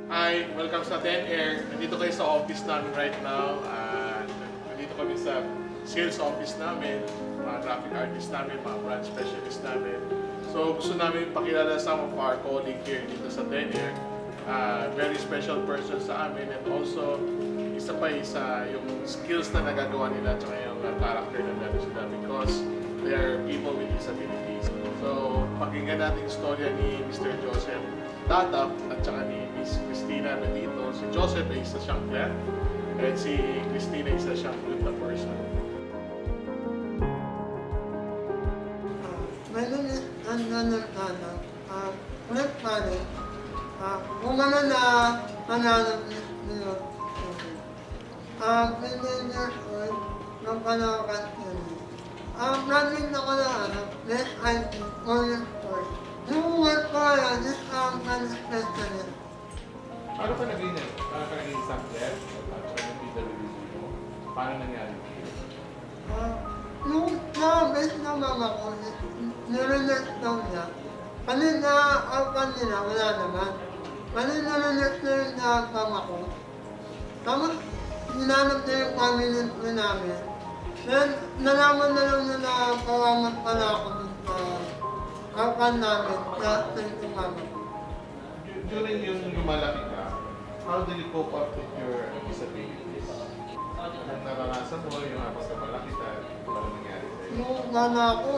Hi, welcome sa 10 Air. Nandito kayo sa office namin right now. Nandito kami sa sales office namin, mga graphic artist namin, mga brand specialist namin. So gusto namin pakilala some of our colleagues here dito sa 10 Air. Very special person sa amin, and also isa yung skills na nagagawa nila at yung character na meron sila because they are people with disabilities. So pakinggan natin yung storya ni Mr. Joseph Tatap at saka ni Miss Christina na dito. Si Joseph ay isa siyang clerk at si Christina isa siyang good person. My name is Andan Tana. Ulit pare, kung ano na hananap niyo. 20 years old, nung Caloocan City. Graduate ako na Best IT, 4 years old. Yung work ko yan is specialist. Paano ka naging isang clerk at saka ng PWC mo? Paano nangyari? Yung na-best na mama ko, nire-nurse daw niya. Kasi na-outcome nila, wala naman. Kasi nire-nurse na yung mama ko. Tapos, hinanap niya yung family namin. Then, nalaman na lang na kawamat pala ako dun sa outcome namin, kaya sa yung mama ko. During yung lumalaki ka, how do you cope up with your disabilities? Anong naranasan mo yung habang lumalaki ka, paano nangyari sa'yo? Yung mama ko,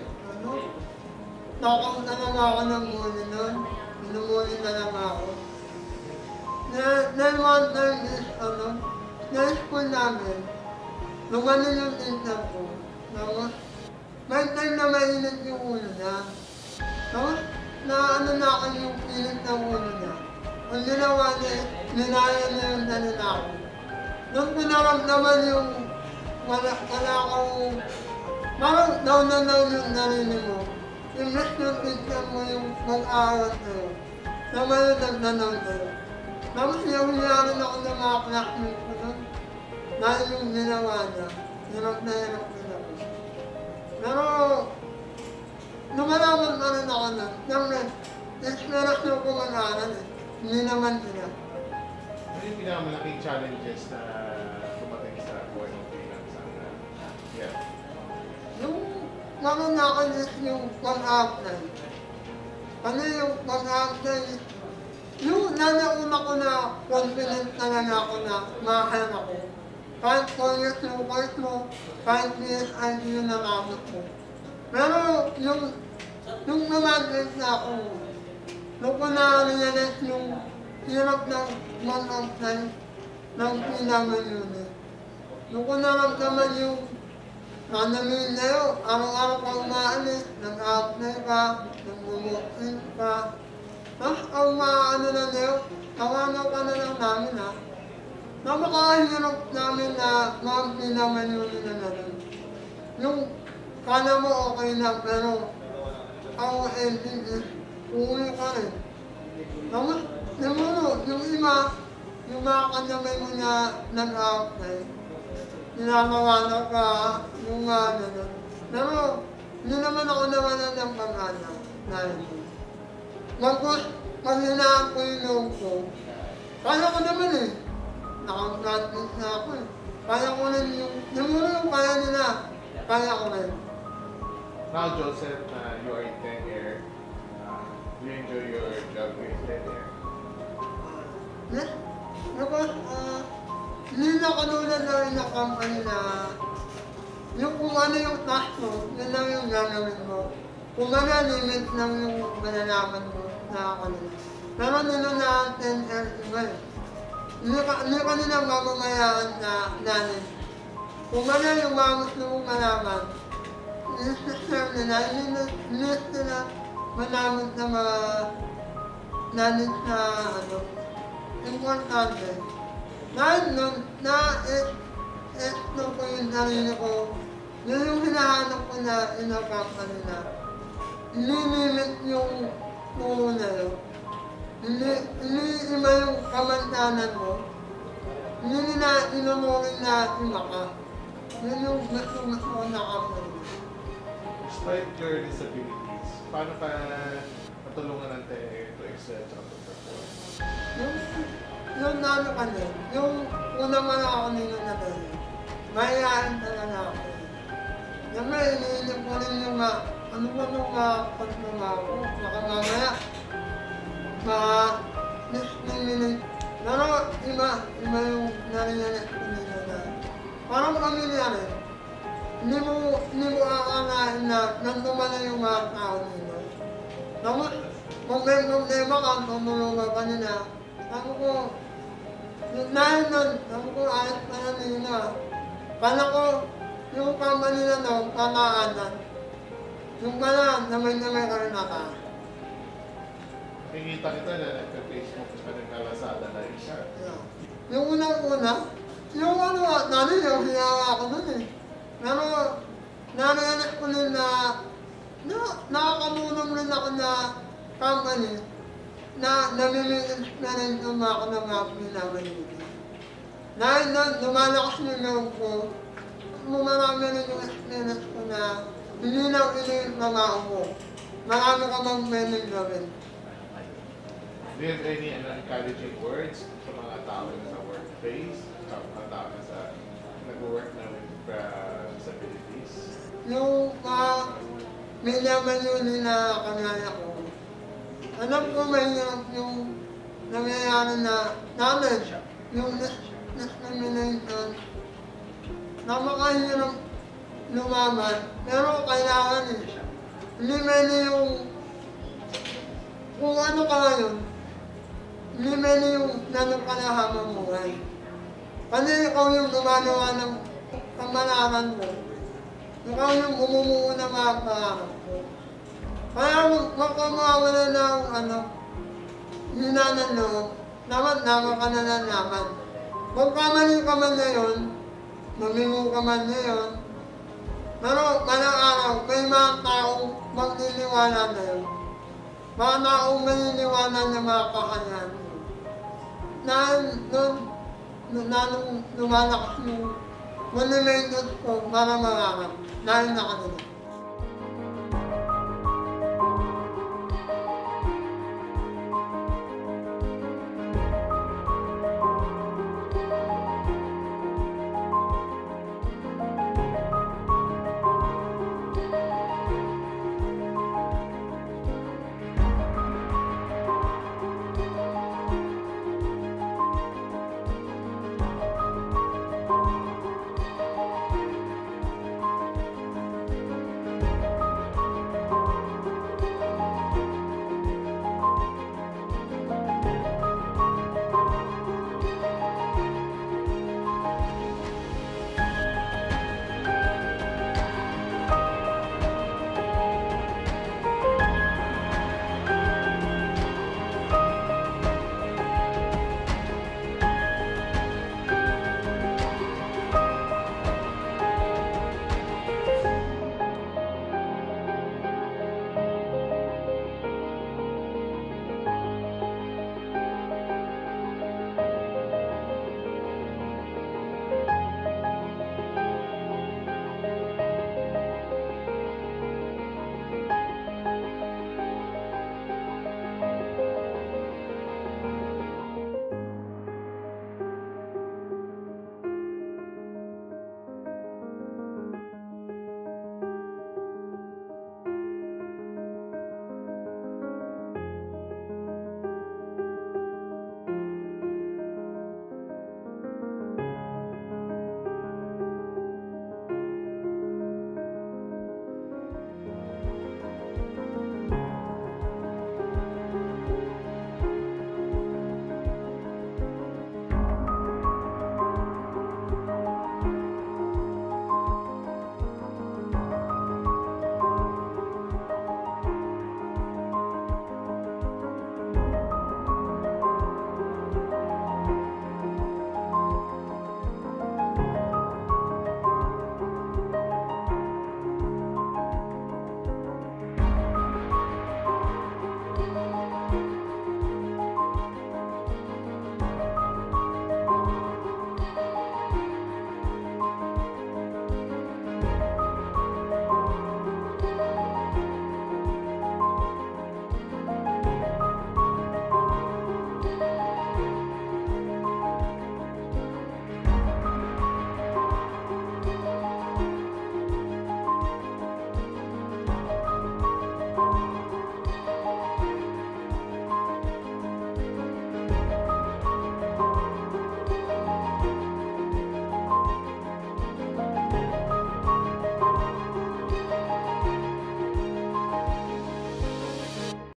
nakakaw na lang ako ng muli nun. Minumuli na lang ako. Then one time is, na-school namin, lumano yung intern ko. Tapos, may time na mainit yung ulo niya. Tapos, na ako yung pilit ng ulo niya. Ang ginawa niya, nilaya niya yung dalila ko. Nung pinaramdaman yung wala akong, parang down na yung narinig mo. Imbes yung picture mo yung mag-aaral sa'yo. Na may nagdanaw sa'yo. Tapos rin ako ng mga classmates ko doon. Dahil yung ginawa niya, hirap na ako. Pero, lumalaman pa rin ako na. Siyempre, inspirasyon ko mag-aaral eh. Hindi naman sila. Ano yung pinakamalaking challenges na dumating sa buhay ng freelance? Yung naman ako is yung pag-apply. Kasi yung pag-apply, yung nanauna ko na confident talaga ako na makakaya ako. Kahit 4 years yung course mo, kahit PSID yung nakamot mo. Pero yung namagrate na ako, nung ko na-realize yung hirap ng mag-apply ng PWD. Nung ko naramdaman yung nanamin na yun, araw-araw ka umaalis, nag-apply ka, nag-bumuksin ka. Tapos ang maano na yun, tawagaw ka na lang namin ha. Napakahirap namin na mag-PWD na rin. Yung kala mo okay na, pero ang ending is uuwi ka rin. Tapos, yung iba, yung mga kanyamay mo na nag-apply, ninamawalan ka, yung gano'n. Pero, hindi naman ako nawalan ng pag-ana. Magpos, pag hinaan ko yung loob ko, kaya ko naman eh. Naka-practice na ako eh. Kaya ko rin yung kaya nila, kaya ko rin. Now, Joseph, you are in 10 Air. Do you enjoy your job here in 10 Air? Yes. Tapos, hindi na kanulad na rin ang company na yung kung ano yung task mo, yun lang yung gagawin mo. Kung ano limit lang yung malalaman mo na kanila. Pero nila na 10 years iba eh. Hindi ka nila mamamayaan na nanin. Kung ano yung mga gusto mong malaman, i-share nila, i-list nila malaman sa mga nanin na importante. Dahil nun, na-explore ko yung sarili ko, yun yung hinahanap ko na inakakali na. Ilimit yung puro na yun. Iniima yung kamantanan mo. Hindi nila inamurin na ima ka. Yun yung gusto ko nakapag. Despite your disabilities, paano ka natulungan ng TER to research at perform? Yung nano kasi, yung unang mga ako nila na gano'n, mahihain talaga ako. Siyempre, iniinip ko rin yung ano ba nung pagmama ko, baka mamaya, listening. Pero iba yung narinig ko nila na, parang kami niya rin, hindi mo aakalain na nandun na yung mga tao nila. Tapos, kung may problema ka, tumulungan ka nila, sabi ko, dahil nun, sabi ko, ayos pa na nila. Kala ko, yung kama nila daw, kakaanan. Yung pala, namay-namay ka rin naka. Nakikita kita na nagka-Facebook ka nagkalasada na isa. Yeah. Yung unang-una, yung ano, nanin yung hiyara ako nun eh. Pero, narinig ko rin na nakakamulong rin ako na company na namimigil na rin ako ng mga pinamaligid. Dahil doon, lumalakas yung loob ko, marami rin yung experience ko na hindi lang initrabaho ko. Marami ka bang pwedeng gawin. Do you have any encouraging words sa mga tao sa workplace? Sa mga tao sa nag-work na with disabilities? Yung may naman yun nila kanaya ko. Alam ko mahirap yung nangyayari na namin, yung discrimination. Napakahirap lumaban, pero kailangan eh. Hindi pwede yung kung ano ka ngayon, hindi pwede yung nanong ka na habang buhay. Kasi ikaw yung gumagawa ng kamalaran mo. Ikaw yung bumumuo ng mga pangarap ko. Kaya magkamawala ng hina ng loob, dapat naman ka na nalaman. Magkamali ka man na yun, mamingo ka man na yun, pero malang araw, may mga taong magniniwala na yun. Mga taong maniniwala na mga kakayahan mo. Dahil nung lumalakas yung monumentos ko para mararap, dahil nakanila.